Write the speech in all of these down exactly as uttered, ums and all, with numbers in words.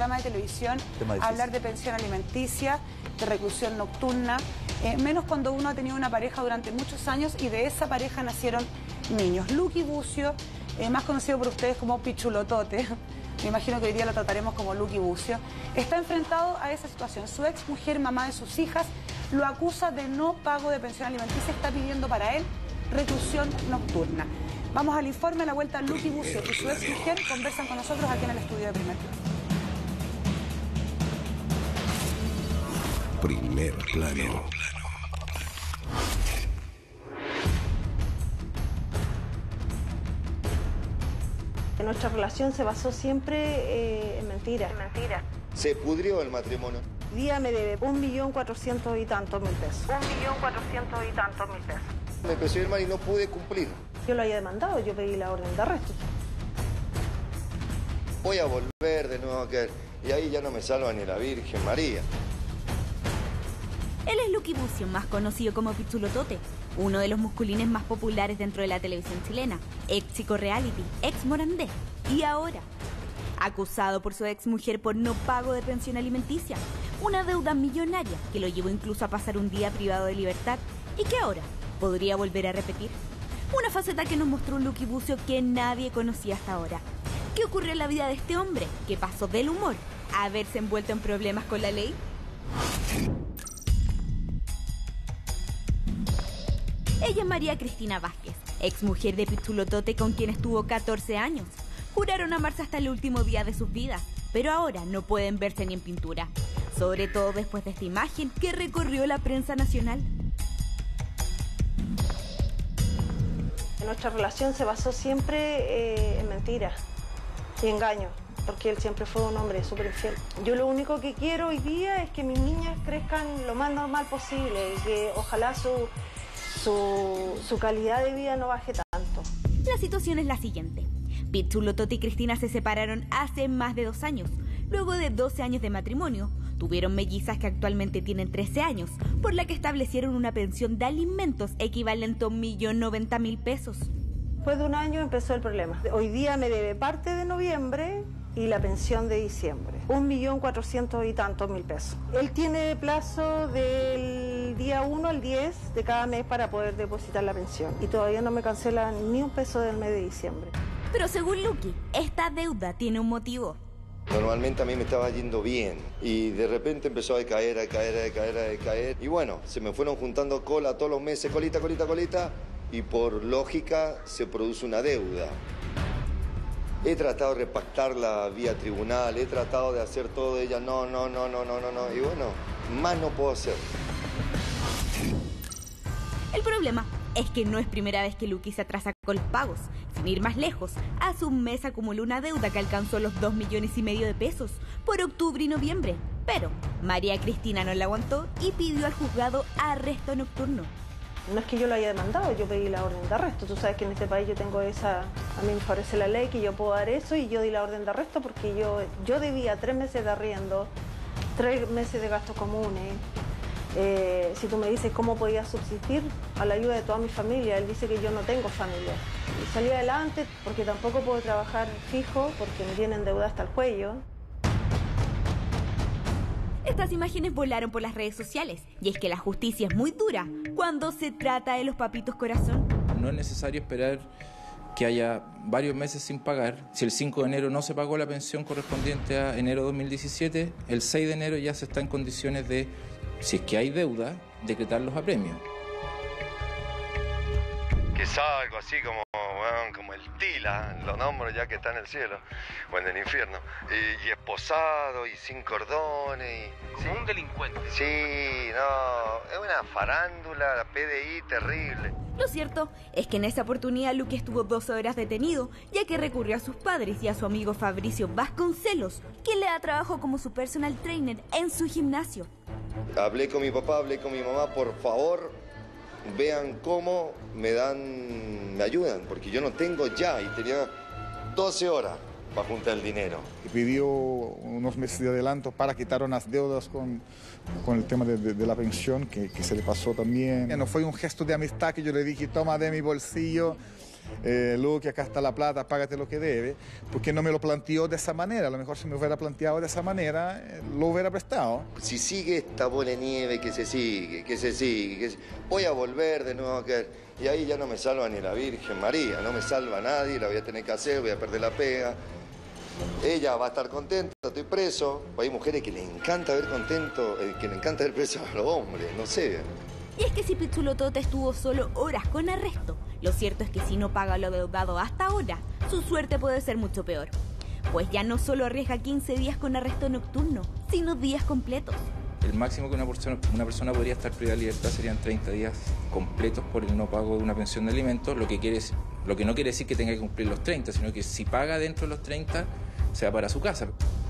programa de televisión a hablar de pensión alimenticia, de reclusión nocturna, eh, menos cuando uno ha tenido una pareja durante muchos años y de esa pareja nacieron niños. Luqui Bucio, eh, más conocido por ustedes como Pichulotote, me imagino que hoy día lo trataremos como Luqui Bucio, está enfrentado a esa situación. Su ex mujer, mamá de sus hijas, lo acusa de no pago de pensión alimenticia, está pidiendo para él reclusión nocturna. Vamos al informe. A la vuelta, Luqui Bucio y su ex mujer conversan con nosotros aquí en el estudio de Primer Plano. Primer Plano. Nuestra relación se basó siempre eh, en mentiras. En mentiras. Se pudrió el matrimonio. Hoy día me debe un millón cuatrocientos y tantos mil pesos. Un millón cuatrocientos y tantos mil pesos. Me empezó a ir mal y no pude cumplir. Yo lo había demandado, yo pedí la orden de arresto. Voy a volver de nuevo a caer. Y ahí ya no me salva ni la Virgen María. Él es Luqui Bucio, más conocido como Pichulotote, uno de los musculines más populares dentro de la televisión chilena, ex psico-reality, ex Morandé, y ahora acusado por su ex mujer por no pago de pensión alimenticia, una deuda millonaria que lo llevó incluso a pasar un día privado de libertad y que ahora podría volver a repetir. Una faceta que nos mostró un Luqui Bucio que nadie conocía hasta ahora. ¿Qué ocurrió en la vida de este hombre que pasó del humor a verse envuelto en problemas con la ley? Ella es María Cristina Vázquez, ex mujer de Pichulotote con quien estuvo catorce años. Juraron amarse hasta el último día de sus vidas, pero ahora no pueden verse ni en pintura. Sobre todo después de esta imagen que recorrió la prensa nacional. Nuestra relación se basó siempre eh, en mentiras y engaños, porque él siempre fue un hombre súper infiel. Yo lo único que quiero hoy día es que mis niñas crezcan lo más normal posible y que ojalá su... Su, su calidad de vida no baje tanto. La situación es la siguiente. Pichulotote y Cristina se separaron hace más de dos años. Luego de doce años de matrimonio, tuvieron mellizas que actualmente tienen trece años, por la que establecieron una pensión de alimentos equivalente a un millón noventa mil pesos. Después de un año empezó el problema. Hoy día me debe parte de noviembre y la pensión de diciembre. Un millón cuatrocientos y tantos mil pesos. Él tiene plazo del día uno al diez de cada mes para poder depositar la pensión. Y todavía no me cancelan ni un peso del mes de diciembre. Pero según Luqui, esta deuda tiene un motivo. Normalmente a mí me estaba yendo bien y de repente empezó a decaer, a decaer, a decaer, a decaer. Y bueno, se me fueron juntando cola todos los meses, colita, colita, colita. Y por lógica se produce una deuda. He tratado de repactarla vía tribunal, he tratado de hacer todo de ella, no, no, no, no, no, no, no. Y bueno, más no puedo hacer. El problema es que no es primera vez que Luqui se atrasa con los pagos. Sin ir más lejos, hace un mes acumuló una deuda que alcanzó los dos millones y medio de pesos por octubre y noviembre. Pero María Cristina no la aguantó y pidió al juzgado arresto nocturno. No es que yo lo haya demandado, yo pedí la orden de arresto. Tú sabes que en este país yo tengo esa... A mí me favorece la ley que yo puedo dar eso y yo di la orden de arresto porque yo, yo debía tres meses de arriendo, tres meses de gastos comunes. Eh, si tú me dices cómo podía subsistir a la ayuda de toda mi familia, él dice que yo no tengo familia. Y salí adelante porque tampoco puedo trabajar fijo porque me tienen deuda hasta el cuello. Estas imágenes volaron por las redes sociales y es que la justicia es muy dura cuando se trata de los papitos corazón. No es necesario esperar que haya varios meses sin pagar. Si el cinco de enero no se pagó la pensión correspondiente a enero dos mil diecisiete, el seis de enero ya se está en condiciones de, si es que hay deuda, decretar los apremios. Quizá algo así como, bueno, como el Tila, lo nombro ya que está en el cielo, o en el infierno, y, y esposado, y sin cordones. Y, como sí, un delincuente. Sí, no, es una farándula, la P D I terrible. Lo cierto es que en esa oportunidad Luqui estuvo doce horas detenido, ya que recurrió a sus padres y a su amigo Fabricio Vasconcelos, quien le da trabajo como su personal trainer en su gimnasio. Hablé con mi papá, hablé con mi mamá, por favor, vean cómo me dan, me ayudan, porque yo no tengo ya, y tenía doce horas para juntar el dinero. Pidió unos meses de adelanto para quitar unas deudas con, con el tema de, de, de la pensión, que, que se le pasó también. No fue un gesto de amistad que yo le dije, toma de mi bolsillo, eh, Luque, acá está la plata, págate lo que debe, porque no me lo planteó de esa manera. A lo mejor si me hubiera planteado de esa manera, eh, lo hubiera prestado. Si sigue esta bola de nieve que se sigue, que se sigue, que se... voy a volver de nuevo a caer. Y ahí ya no me salva ni la Virgen María, no me salva nadie, la voy a tener que hacer, voy a perder la pega. Ella va a estar contenta, estoy preso. Hay mujeres que les encanta ver contento, eh, que les encanta ver preso a los hombres, no sé. Y es que si Pichulotote estuvo solo horas con arresto, lo cierto es que si no paga lo deudado hasta ahora, su suerte puede ser mucho peor. Pues ya no solo arriesga quince días con arresto nocturno, sino días completos. El máximo que una persona, una persona podría estar privada de libertad serían treinta días completos por el no pago de una pensión de alimentos, lo que, quiere, lo que no quiere decir que tenga que cumplir los treinta, sino que si paga dentro de los treinta, sea para su casa.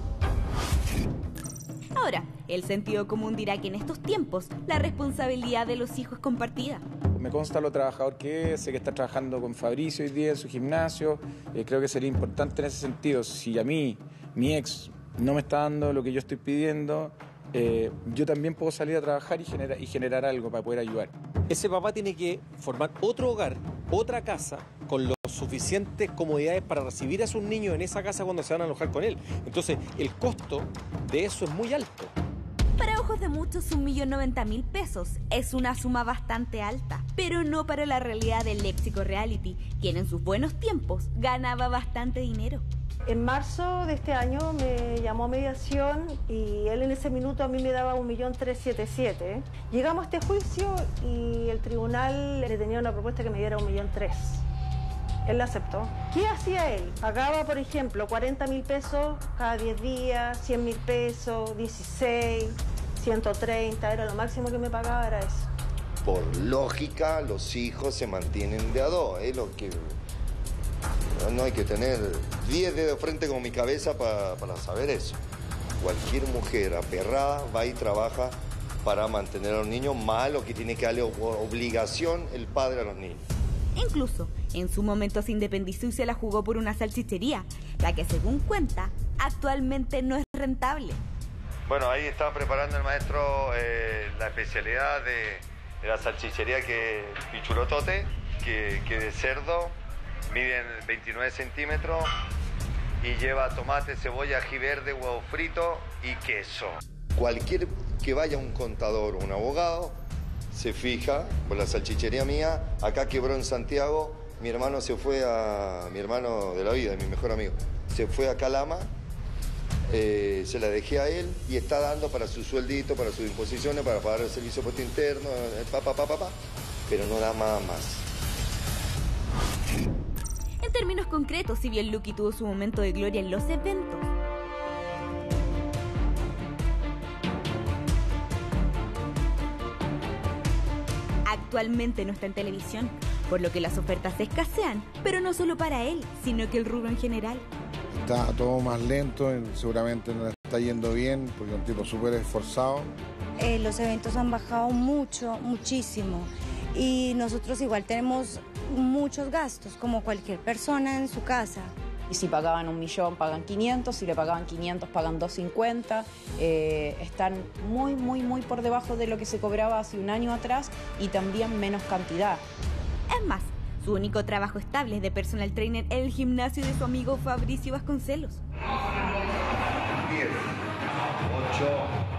Ahora, el sentido común dirá que en estos tiempos la responsabilidad de los hijos es compartida. Me consta lo trabajador que es, sé que está trabajando con Fabricio hoy día en su gimnasio. Eh, creo que sería importante en ese sentido, si a mí, mi ex, no me está dando lo que yo estoy pidiendo, eh, yo también puedo salir a trabajar y, genera, y generar algo para poder ayudar. Ese papá tiene que formar otro hogar, otra casa, con las suficientes comodidades para recibir a sus niños en esa casa cuando se van a alojar con él. Entonces, el costo de eso es muy alto. Para ojos de muchos, un millón noventa mil pesos es una suma bastante alta, pero no para la realidad del léxico reality, quien en sus buenos tiempos ganaba bastante dinero. En marzo de este año me llamó a mediación y él en ese minuto a mí me daba un millón trescientos setenta y siete. Llegamos a este juicio y el tribunal le tenía una propuesta que me diera un millón tres. Él la aceptó. ¿Qué hacía él? Pagaba, por ejemplo, cuarenta mil pesos cada diez días, cien mil pesos, dieciséis, ciento treinta, era lo máximo que me pagaba, era eso. Por lógica, los hijos se mantienen de a dos, es lo que... No hay que tener diez dedos frente como mi cabeza para, para saber eso. Cualquier mujer aperrada va y trabaja para mantener a los niños, más lo que tiene que darle obligación el padre a los niños. Incluso, en su momento se independizó y se la jugó por una salchichería, la que según cuenta, actualmente no es rentable. Bueno, ahí estaba preparando el maestro eh, la especialidad de, de la salchichería que Pichulotote, que, que de cerdo, miden veintinueve centímetros y lleva tomate, cebolla, ají verde, huevo frito y queso. Cualquier que vaya un contador o un abogado se fija, por la salchichería mía, acá quebró en Santiago, mi hermano se fue a, mi hermano de la vida, mi mejor amigo, se fue a Calama, eh, se la dejé a él y está dando para su sueldito, para sus imposiciones, para pagar el servicio puesto interno, pa, pa, pa, pa, pa, pero no da más más. En términos concretos, si bien Lucky tuvo su momento de gloria en los eventos, actualmente no está en televisión, por lo que las ofertas escasean, pero no solo para él, sino que el rubro en general. Está todo más lento, seguramente no le está yendo bien, porque es un tipo súper esforzado. Eh, los eventos han bajado mucho, muchísimo, y nosotros igual tenemos muchos gastos, como cualquier persona en su casa. Y si pagaban un millón, pagan quinientos, si le pagaban quinientos, pagan doscientos cincuenta. Eh, están muy, muy, muy por debajo de lo que se cobraba hace un año atrás y también menos cantidad. Es más, su único trabajo estable es de personal trainer en el gimnasio de su amigo Fabricio Vasconcelos. diez, ocho,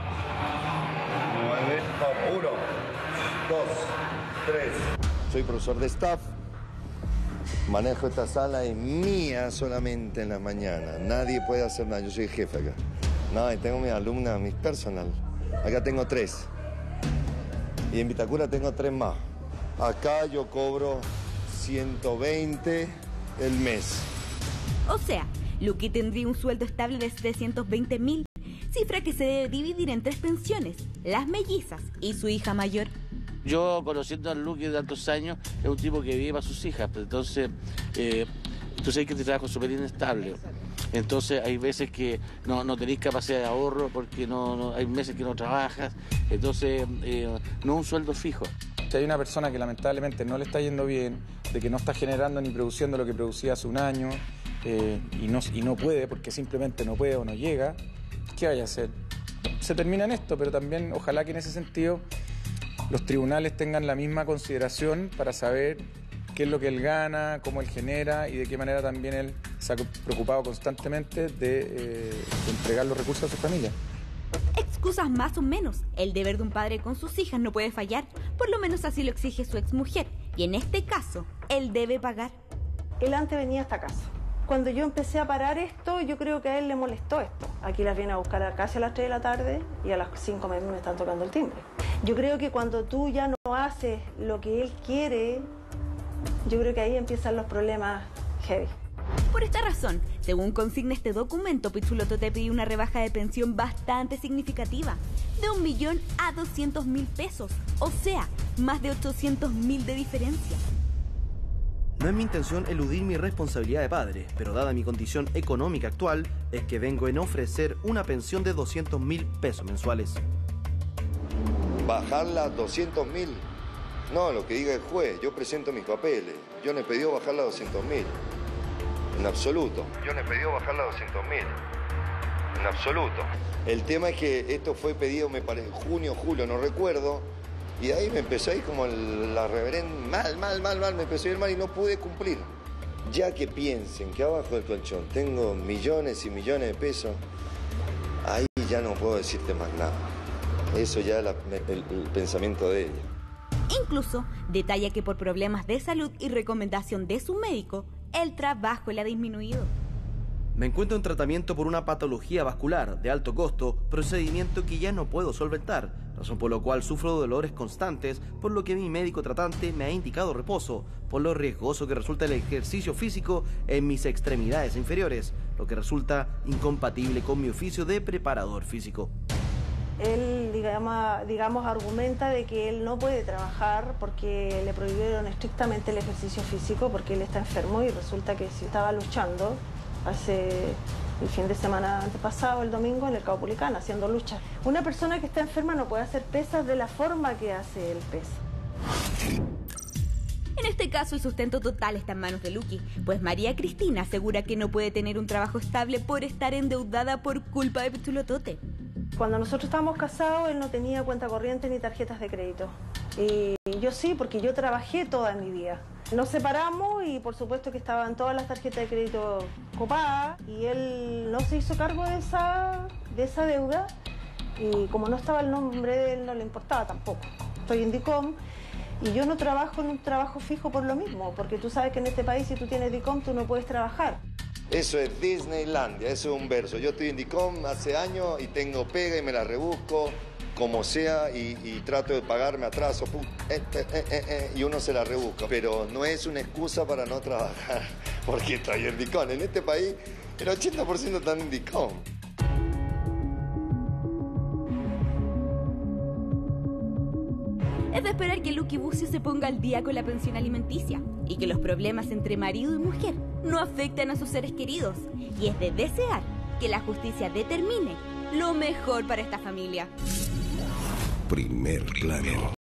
nueve, uno, dos, tres. Soy profesor de staff. Manejo esta sala, es mía solamente en la mañana. Nadie puede hacer nada, yo soy el jefe acá. No, y tengo mis alumnas, mis personal. Acá tengo tres. Y en Vitacura tengo tres más. Acá yo cobro ciento veinte el mes. O sea, Lucky tendría un sueldo estable de setecientos veinte mil, cifra que se debe dividir en tres pensiones, las mellizas y su hija mayor. Yo, conociendo a Lucky de tantos años, es un tipo que vive para sus hijas, pues, entonces, eh, tú sabes que este trabajo es súper inestable. Entonces hay veces que no, no tenéis capacidad de ahorro porque no, no hay meses que no trabajas, entonces eh, no es un sueldo fijo. Si hay una persona que lamentablemente no le está yendo bien, de que no está generando ni produciendo lo que producía hace un año eh, y, no, y no puede porque simplemente no puede o no llega, ¿qué vaya a hacer? Se termina en esto, pero también ojalá que en ese sentido los tribunales tengan la misma consideración para saber qué es lo que él gana, cómo él genera y de qué manera también él se ha preocupado constantemente de, eh, de entregar los recursos a su familia. Excusas más o menos, el deber de un padre con sus hijas no puede fallar, por lo menos así lo exige su exmujer, y en este caso, él debe pagar. Él antes venía a esta casa. Cuando yo empecé a parar esto, yo creo que a él le molestó esto. Aquí las viene a buscar casi a las tres de la tarde y a las cinco me, me están tocando el timbre. Yo creo que cuando tú ya no haces lo que él quiere, yo creo que ahí empiezan los problemas heavy. Por esta razón, según consigna este documento, Pichulotote pidió una rebaja de pensión bastante significativa, de un millón a doscientos mil pesos, o sea, más de ochocientos mil de diferencia. No es mi intención eludir mi responsabilidad de padre, pero dada mi condición económica actual, es que vengo en ofrecer una pensión de doscientos mil pesos mensuales. ¿Bajarla a doscientos mil? No, lo que diga el juez, yo presento mis papeles. Yo no he pedido bajarla a doscientos mil. En absoluto. Yo no he pedido bajarla a doscientos mil. En absoluto. El tema es que esto fue pedido, me parece, en junio, julio, no recuerdo. Y de ahí me empezó a ir como la reverenda, mal, mal, mal, mal, me empezó a ir mal y no pude cumplir. Ya que piensen que abajo del colchón tengo millones y millones de pesos, ahí ya no puedo decirte más nada. Eso ya es la, el, el pensamiento de ella. Incluso detalla que por problemas de salud y recomendación de su médico, el trabajo le ha disminuido. Me encuentro en tratamiento por una patología vascular de alto costo, procedimiento que ya no puedo solventar, razón por la cual sufro dolores constantes, por lo que mi médico tratante me ha indicado reposo, por lo riesgoso que resulta el ejercicio físico en mis extremidades inferiores, lo que resulta incompatible con mi oficio de preparador físico. Él, digamos, digamos, argumenta de que él no puede trabajar porque le prohibieron estrictamente el ejercicio físico porque él está enfermo y resulta que si estaba luchando hace el fin de semana antepasado, el domingo, en el Caupolicán, haciendo lucha. Una persona que está enferma no puede hacer pesas de la forma que hace él pesa. En este caso, el sustento total está en manos de Luqui, pues María Cristina asegura que no puede tener un trabajo estable por estar endeudada por culpa de Pichulotote. Cuando nosotros estábamos casados, él no tenía cuenta corriente ni tarjetas de crédito. Y yo sí, porque yo trabajé toda mi vida. Nos separamos y por supuesto que estaban todas las tarjetas de crédito copadas y él no se hizo cargo de esa, de esa deuda y como no estaba el nombre de él no le importaba tampoco. Estoy en DICOM y yo no trabajo en un trabajo fijo por lo mismo, porque tú sabes que en este país si tú tienes DICOM tú no puedes trabajar. Eso es Disneylandia, eso es un verso. Yo estoy en DICOM hace años y tengo pega y me la rebusco como sea y, y trato de pagarme atraso eh, eh, eh, eh, y uno se la rebusca. Pero no es una excusa para no trabajar, porque estoy en DICOM. En este país el ochenta por ciento están en DICOM. Es de esperar que Luqui Bucio se ponga al día con la pensión alimenticia y que los problemas entre marido y mujer no afecten a sus seres queridos. Y es de desear que la justicia determine lo mejor para esta familia. Primer plano.